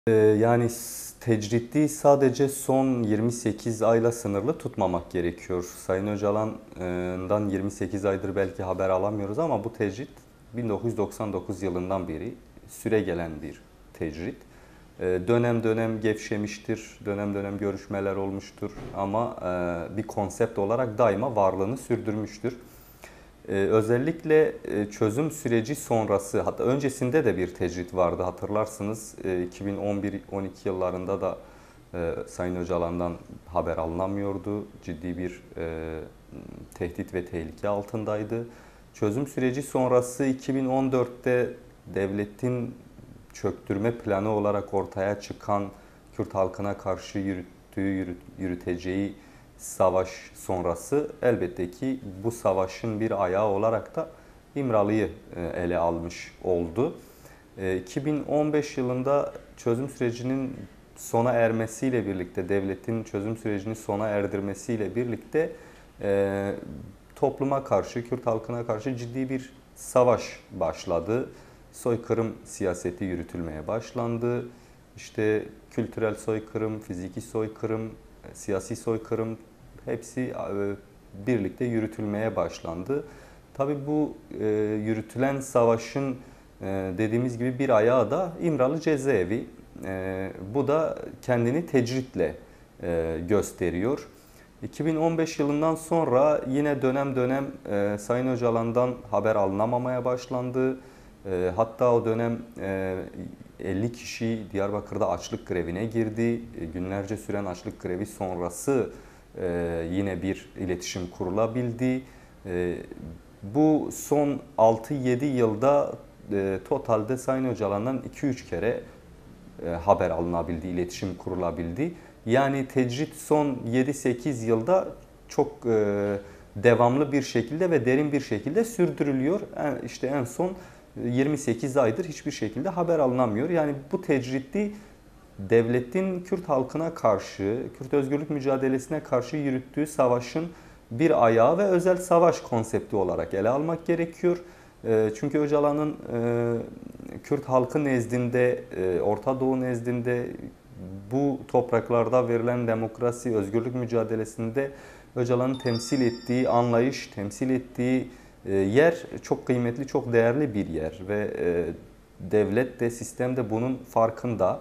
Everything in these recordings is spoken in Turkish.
Yani tecridi sadece son 28 ayla sınırlı tutmamak gerekiyor. Sayın Öcalan'dan 28 aydır belki haber alamıyoruz ama bu tecrit 1999 yılından beri süregelen bir tecrit. Dönem dönem gevşemiştir, dönem dönem görüşmeler olmuştur ama bir konsept olarak daima varlığını sürdürmüştür. Özellikle çözüm süreci sonrası, hatta öncesinde de bir tecrit vardı hatırlarsınız. 2011-12 yıllarında da Sayın Öcalan'dan haber alınamıyordu. Ciddi bir tehdit ve tehlike altındaydı. Çözüm süreci sonrası 2014'te devletin çöktürme planı olarak ortaya çıkan Kürt halkına karşı yürüteceği savaş sonrası elbette ki bu savaşın bir ayağı olarak da İmralı'yı ele almış oldu. 2015 yılında çözüm sürecinin sona ermesiyle birlikte, devletin çözüm sürecini sona erdirmesiyle birlikte topluma karşı, Kürt halkına karşı ciddi bir savaş başladı. Soykırım siyaseti yürütülmeye başlandı. İşte kültürel soykırım, fiziki soykırım, siyasi soykırım hepsi birlikte yürütülmeye başlandı. Tabii bu yürütülen savaşın dediğimiz gibi bir ayağı da İmralı cezaevi. Bu da kendini tecritle gösteriyor. 2015 yılından sonra yine dönem dönem Sayın Öcalan'dan haber alınamamaya başlandı. Hatta o dönem 50 kişi Diyarbakır'da açlık grevine girdi. Günlerce süren açlık grevi sonrası yine bir iletişim kurulabildi. Bu son 6-7 yılda totalde Sayın Öcalan'dan 2-3 kere haber alınabildi, iletişim kurulabildi. Yani tecrit son 7-8 yılda çok devamlı bir şekilde ve derin bir şekilde sürdürülüyor. İşte en son 28 aydır hiçbir şekilde haber alınamıyor. Yani bu tecridi devletin Kürt halkına karşı, Kürt özgürlük mücadelesine karşı yürüttüğü savaşın bir ayağı ve özel savaş konsepti olarak ele almak gerekiyor. Çünkü Öcalan'ın Kürt halkı nezdinde, Orta Doğu nezdinde bu topraklarda verilen demokrasi, özgürlük mücadelesinde Öcalan'ın temsil ettiği anlayış, temsil ettiği yer çok kıymetli, çok değerli bir yer ve devlet de sistem de bunun farkında.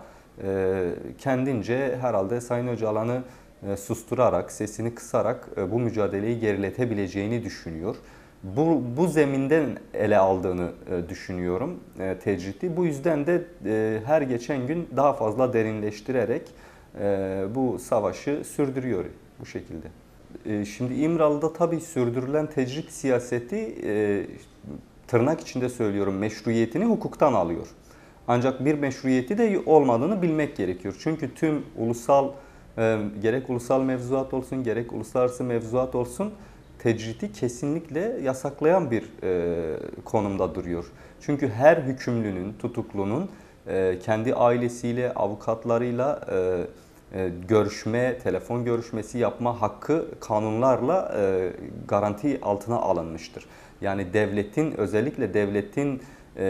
Kendince herhalde Sayın Öcalan'ı susturarak, sesini kısarak bu mücadeleyi geriletebileceğini düşünüyor. Bu zeminden ele aldığını düşünüyorum tecridi. Bu yüzden de her geçen gün daha fazla derinleştirerek bu savaşı sürdürüyor bu şekilde. Şimdi İmralı'da tabii sürdürülen tecrit siyaseti tırnak içinde söylüyorum meşruiyetini hukuktan alıyor. Ancak bir meşruiyeti de olmadığını bilmek gerekiyor. Çünkü tüm gerek ulusal mevzuat olsun gerek uluslararası mevzuat olsun tecridi kesinlikle yasaklayan bir konumda duruyor. Çünkü her hükümlünün, tutuklunun kendi ailesiyle, avukatlarıyla görüşme, telefon görüşmesi yapma hakkı kanunlarla garanti altına alınmıştır. Yani devletin, özellikle devletin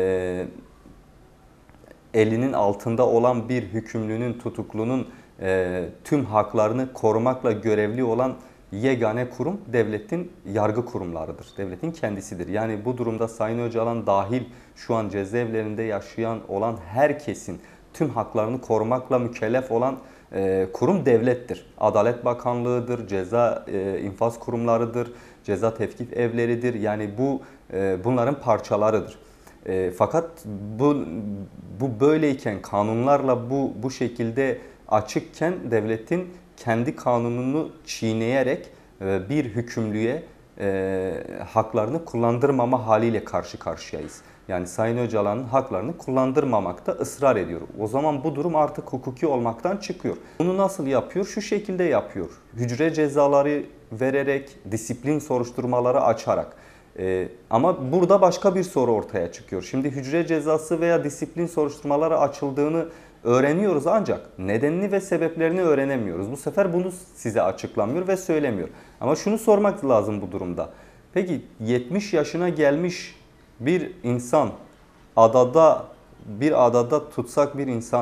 elinin altında olan bir hükümlünün, tutuklunun tüm haklarını korumakla görevli olan yegane kurum devletin yargı kurumlarıdır. Devletin kendisidir. Yani bu durumda Sayın Öcalan dahil şu an cezaevlerinde yaşayan olan herkesin tüm haklarını korumakla mükellef olan kurum devlettir. Adalet Bakanlığı'dır, ceza infaz kurumlarıdır, ceza tevkif evleridir. Yani bunların parçalarıdır. Fakat bu böyleyken kanunlarla bu şekilde açıkken devletin kendi kanununu çiğneyerek bir hükümlüye haklarını kullandırmama haliyle karşı karşıyayız. Yani Sayın Öcalan'ın haklarını kullandırmamakta ısrar ediyor. O zaman bu durum artık hukuki olmaktan çıkıyor. Bunu nasıl yapıyor? Şu şekilde yapıyor. Hücre cezaları vererek, disiplin soruşturmaları açarak. Ama burada başka bir soru ortaya çıkıyor. Şimdi hücre cezası veya disiplin soruşturmaları açıldığını öğreniyoruz ancak nedenini ve sebeplerini öğrenemiyoruz. Bu sefer bunu size açıklamıyor ve söylemiyor. Ama şunu sormak lazım bu durumda. Peki 70 yaşına gelmiş bir insan, bir adada tutsak bir insan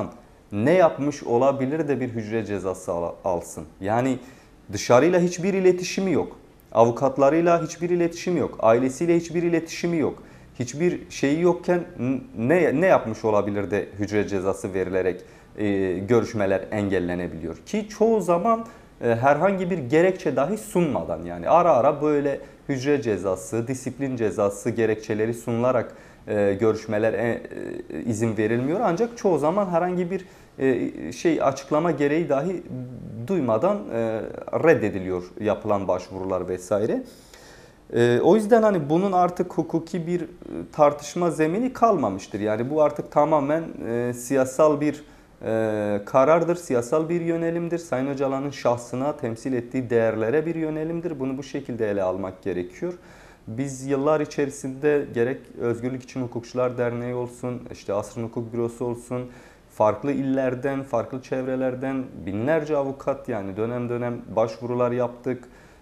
ne yapmış olabilir de bir hücre cezası alsın? Yani dışarıyla hiçbir iletişimi yok. Avukatlarıyla hiçbir iletişimi yok. Ailesiyle hiçbir iletişimi yok. Hiçbir şeyi yokken ne yapmış olabilir de hücre cezası verilerek görüşmeler engellenebiliyor? Ki çoğu zaman herhangi bir gerekçe dahi sunmadan, yani ara ara böyle hücre cezası, disiplin cezası gerekçeleri sunularak görüşmeler izin verilmiyor. Ancak çoğu zaman herhangi bir açıklama gereği dahi duymadan reddediliyor yapılan başvurular vesaire. O yüzden hani bunun artık hukuki bir tartışma zemini kalmamıştır. Yani bu artık tamamen siyasal bir karardır, siyasal bir yönelimdir. Sayın Öcalan'ın şahsına, temsil ettiği değerlere bir yönelimdir. Bunu bu şekilde ele almak gerekiyor. Biz yıllar içerisinde gerek Özgürlük İçin Hukukçular Derneği olsun, işte Asrın Hukuk Bürosu olsun, farklı illerden, farklı çevrelerden binlerce avukat, yani dönem dönem başvurular yaptık,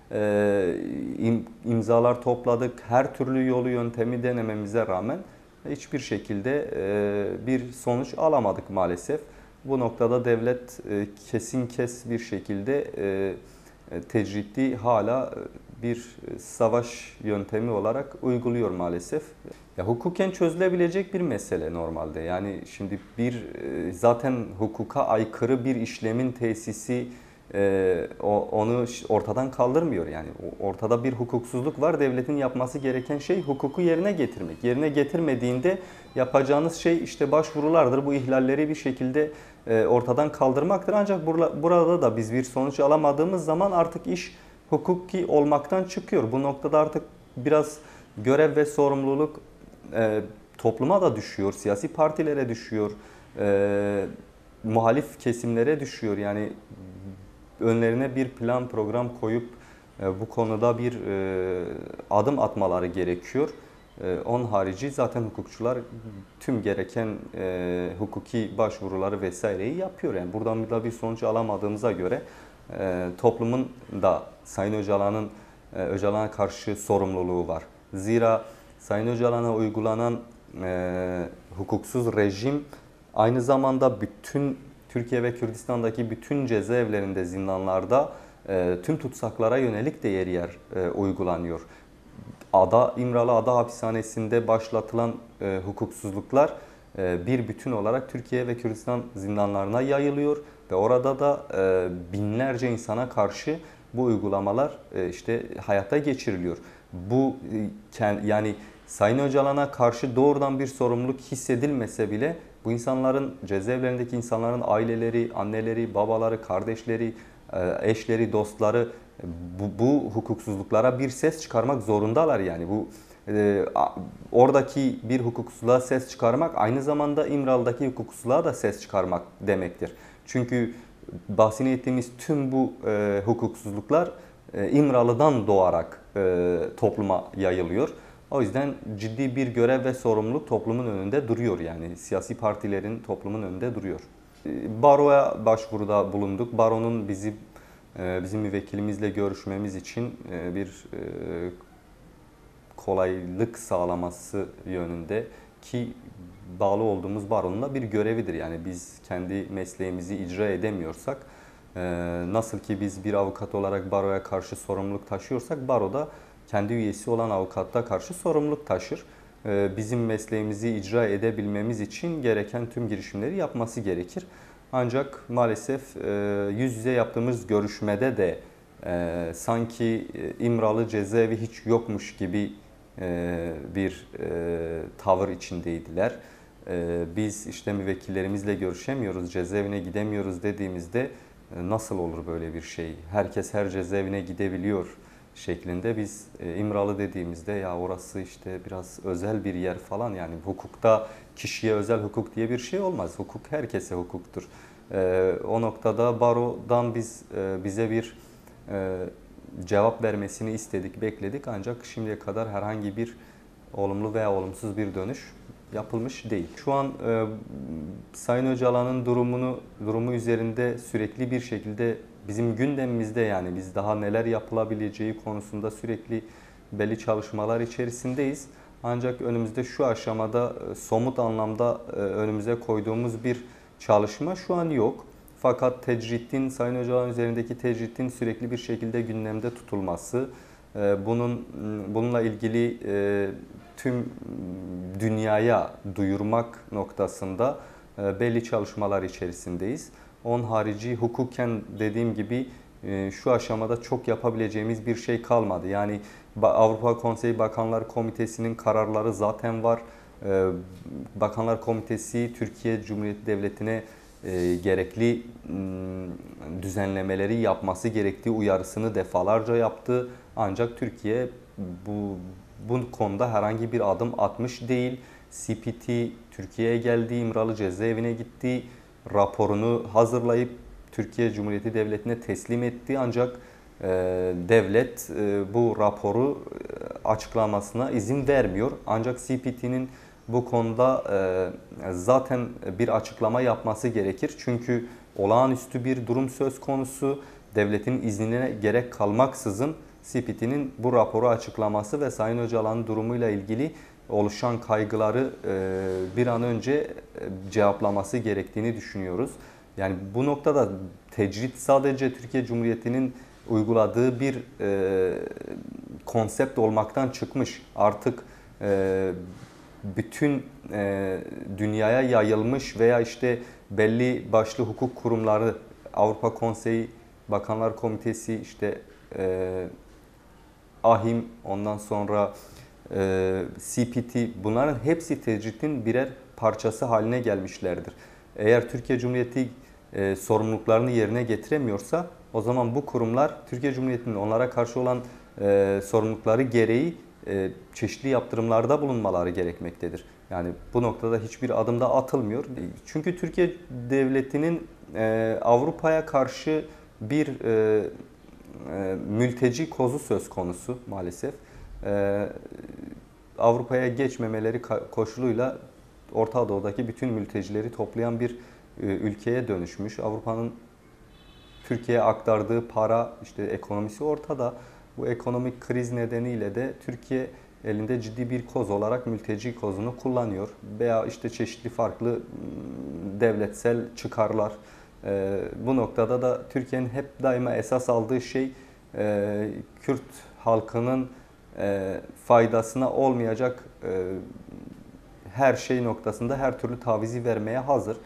imzalar topladık. Her türlü yolu yöntemi denememize rağmen hiçbir şekilde bir sonuç alamadık maalesef. Bu noktada devlet kesin bir şekilde tecridi hala bir savaş yöntemi olarak uyguluyor maalesef. Ya, hukuken çözülebilecek bir mesele normalde. Yani şimdi bir zaten hukuka aykırı bir işlemin tesisi onu ortadan kaldırmıyor. Yani ortada bir hukuksuzluk var. Devletin yapması gereken şey hukuku yerine getirmek. Yerine getirmediğinde yapacağınız şey işte başvurulardır. Bu ihlalleri bir şekilde ortadan kaldırmaktır. Ancak burada da biz bir sonuç alamadığımız zaman artık iş hukuki olmaktan çıkıyor. Bu noktada artık biraz görev ve sorumluluk topluma da düşüyor, siyasi partilere düşüyor, muhalif kesimlere düşüyor. Yani önlerine bir plan, program koyup bu konuda bir adım atmaları gerekiyor. Onun harici zaten hukukçular tüm gereken hukuki başvuruları vesaireyi yapıyor. Yani buradan da bir sonuç alamadığımıza göre toplumun da Sayın Öcalan'a karşı sorumluluğu var. Zira Sayın Öcalan'a uygulanan hukuksuz rejim aynı zamanda bütün Türkiye ve Kürdistan'daki bütün cezaevlerinde, zindanlarda tüm tutsaklara yönelik de yer yer uygulanıyor. İmralı Ada Hapishanesi'nde başlatılan hukuksuzluklar bir bütün olarak Türkiye ve Kürdistan zindanlarına yayılıyor ve orada da binlerce insana karşı bu uygulamalar işte hayata geçiriliyor. Bu yani Sayın Öcalan'a karşı doğrudan bir sorumluluk hissedilmese bile bu insanların, cezaevlerindeki insanların aileleri, anneleri, babaları, kardeşleri, eşleri, dostları bu hukuksuzluklara bir ses çıkarmak zorundalar. Yani bu oradaki bir hukuksuzluğa ses çıkarmak aynı zamanda İmralı'daki hukuksuzluğa da ses çıkarmak demektir. Çünkü bahsini ettiğimiz tüm bu hukuksuzluklar İmralı'dan doğarak topluma yayılıyor. O yüzden ciddi bir görev ve sorumluluk toplumun önünde duruyor, yani siyasi partilerin toplumun önünde duruyor. Baroya başvuruda bulunduk. Baronun bizim müvekkilimizle görüşmemiz için bir kolaylık sağlaması yönünde, ki bağlı olduğumuz baronun da bir görevidir. Yani biz kendi mesleğimizi icra edemiyorsak, nasıl ki biz bir avukat olarak baroya karşı sorumluluk taşıyorsak, baro da kendi üyesi olan avukatta karşı sorumluluk taşır. Bizim mesleğimizi icra edebilmemiz için gereken tüm girişimleri yapması gerekir. Ancak maalesef yüz yüze yaptığımız görüşmede de sanki İmralı cezaevi hiç yokmuş gibi bir tavır içindeydiler. Biz işte müvekkillerimizle görüşemiyoruz, cezaevine gidemiyoruz dediğimizde nasıl olur böyle bir şey? Herkes her cezaevine gidebiliyor şeklinde. Biz İmralı dediğimizde ya orası işte biraz özel bir yer falan, yani hukukta kişiye özel hukuk diye bir şey olmaz. Hukuk herkese hukuktur. O noktada barodan bize bir cevap vermesini istedik, bekledik, ancak şimdiye kadar herhangi bir olumlu veya olumsuz bir dönüş yapılmış değil. Şu an Sayın Öcalan'ın durumu üzerinde sürekli bir şekilde bizim gündemimizde, yani biz daha neler yapılabileceği konusunda sürekli belli çalışmalar içerisindeyiz. Ancak önümüzde şu aşamada somut anlamda önümüze koyduğumuz bir çalışma şu an yok. Fakat tecridin, Sayın Öcalan üzerindeki tecridin sürekli bir şekilde gündemde tutulması, bununla ilgili tüm dünyaya duyurmak noktasında belli çalışmalar içerisindeyiz. Onun harici hukuken dediğim gibi şu aşamada çok yapabileceğimiz bir şey kalmadı. Yani Avrupa Konseyi Bakanlar Komitesi'nin kararları zaten var. Bakanlar Komitesi Türkiye Cumhuriyeti Devleti'ne gerekli düzenlemeleri yapması gerektiği uyarısını defalarca yaptı. Ancak Türkiye bu konuda herhangi bir adım atmış değil. CPT Türkiye'ye geldi, İmralı cezaevine gitti, raporunu hazırlayıp Türkiye Cumhuriyeti Devleti'ne teslim etti. Ancak devlet bu raporu açıklamasına izin vermiyor. Ancak CPT'nin bu konuda zaten bir açıklama yapması gerekir. Çünkü olağanüstü bir durum söz konusu. Devletin iznine gerek kalmaksızın CPT'nin bu raporu açıklaması ve Sayın Öcalan'ın durumuyla ilgili oluşan kaygıları bir an önce cevaplaması gerektiğini düşünüyoruz. Yani bu noktada tecrit sadece Türkiye Cumhuriyeti'nin uyguladığı bir konsept olmaktan çıkmış. Artık bütün dünyaya yayılmış veya işte belli başlı hukuk kurumları, Avrupa Konseyi, Bakanlar Komitesi, işte AHİM, ondan sonra CPT, bunların hepsi tecridin birer parçası haline gelmişlerdir. Eğer Türkiye Cumhuriyeti sorumluluklarını yerine getiremiyorsa o zaman bu kurumlar Türkiye Cumhuriyeti'nin onlara karşı olan sorumlulukları gereği çeşitli yaptırımlarda bulunmaları gerekmektedir. Yani bu noktada hiçbir adım da atılmıyor. Çünkü Türkiye Devleti'nin Avrupa'ya karşı bir mülteci kozu söz konusu maalesef. Avrupa'ya geçmemeleri koşuluyla Orta Doğu'daki bütün mültecileri toplayan bir ülkeye dönüşmüş. Avrupa'nın Türkiye'ye aktardığı para, işte ekonomisi ortada. Bu ekonomik kriz nedeniyle de Türkiye elinde ciddi bir koz olarak mülteci kozunu kullanıyor. Veya işte çeşitli farklı devletsel çıkarlar. Bu noktada da Türkiye'nin hep daima esas aldığı şey Kürt halkının faydasına olmayacak her şey noktasında her türlü tavizi vermeye hazır.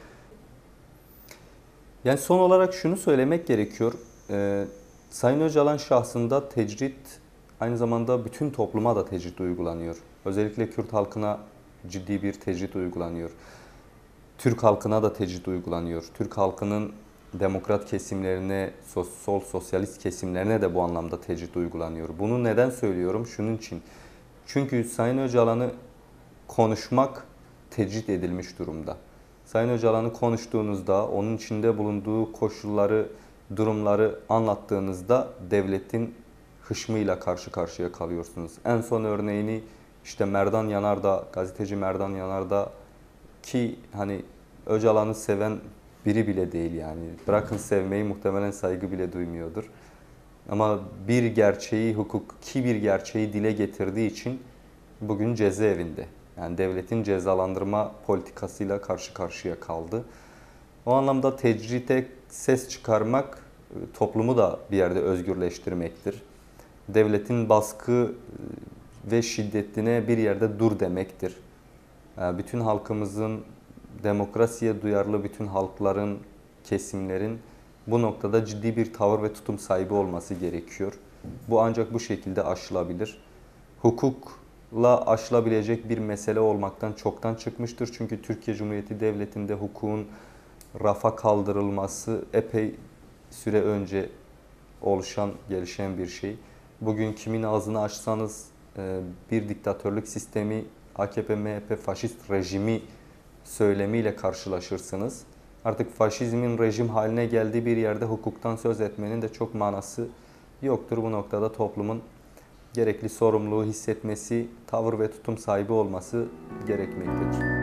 Yani son olarak şunu söylemek gerekiyor. Sayın Öcalan şahsında tecrit aynı zamanda bütün topluma da tecrit uygulanıyor. Özellikle Kürt halkına ciddi bir tecrit uygulanıyor. Türk halkına da tecrit uygulanıyor. Türk halkının demokrat kesimlerine, sol sosyalist kesimlerine de bu anlamda tecrit uygulanıyor. Bunu neden söylüyorum? Şunun için. Çünkü Sayın Öcalan'ı konuşmak tecrit edilmiş durumda. Sayın Öcalan'ı konuştuğunuzda, onun içinde bulunduğu koşulları, durumları anlattığınızda devletin hışmıyla karşı karşıya kalıyorsunuz. En son örneğini işte Merdan Yanardağ, gazeteci Merdan Yanardağ, ki hani Öcalan'ı seven biri bile değil yani. Bırakın sevmeyi, muhtemelen saygı bile duymuyordur. Ama bir gerçeği, hukuki bir gerçeği dile getirdiği için bugün cezaevinde. Yani devletin cezalandırma politikasıyla karşı karşıya kaldı. O anlamda tecrite ses çıkarmak toplumu da bir yerde özgürleştirmektir. Devletin baskı ve şiddetine bir yerde dur demektir. Bütün halkımızın, demokrasiye duyarlı bütün halkların, kesimlerin bu noktada ciddi bir tavır ve tutum sahibi olması gerekiyor. Bu ancak bu şekilde aşılabilir. Hukukla aşılabilecek bir mesele olmaktan çoktan çıkmıştır. Çünkü Türkiye Cumhuriyeti Devleti'nde hukukun rafa kaldırılması epey süre önce oluşan, gelişen bir şey. Bugün kimin ağzını açsanız bir diktatörlük sistemi, AKP, MHP, faşist rejimi söylemiyle karşılaşırsınız. Artık faşizmin rejim haline geldiği bir yerde hukuktan söz etmenin de çok manası yoktur. Bu noktada toplumun gerekli sorumluluğu hissetmesi, tavır ve tutum sahibi olması gerekmektedir.